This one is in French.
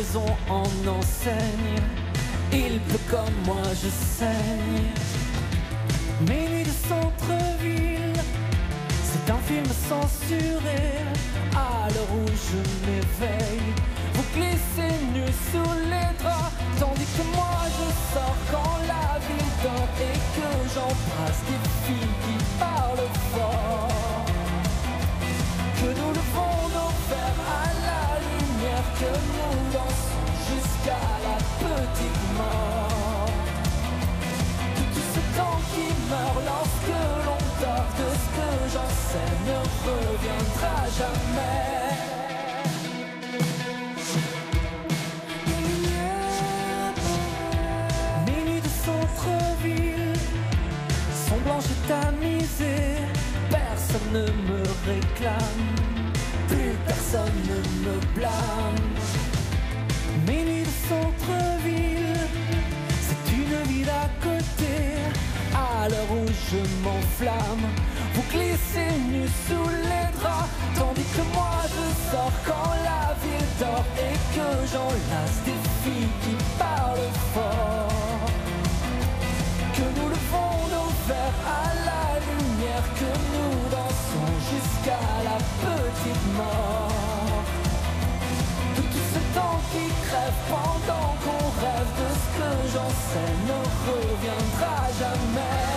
maison en enseigne. Il pleut comme moi, je saigne. Mes nuits de centre-ville, c'est un film censuré. À l'heure où je m'éveille, vous glissez nu sous les draps, tandis que moi je sors quand la ville dort et que j'embrasse des filles qui parlent fort. Que nous levons nos verres à la lumière, que nous dansons jusqu'à la petite mort. Que tout ce temps qui meurt lorsque l'on dort, de ce que j'en sais ne reviendra jamais. Mes nuits de centre-ville sont blanches et tamisées. Personne ne me réclame, plus personne ne me blâme. Mes nuits de centre-ville, c'est une vie d'à côté. À l'heure où je m'enflamme, vous glissez nu sous les draps, tandis que moi je sors quand la ville dort et que j'enlace des filles qui parlent fort. Que nous levons nos verres à la lumière, que nous dansons jusqu'à la petite mort. De tout ce temps qui crève pendant qu'on rêve, de ce que j'en sais ne reviendra jamais.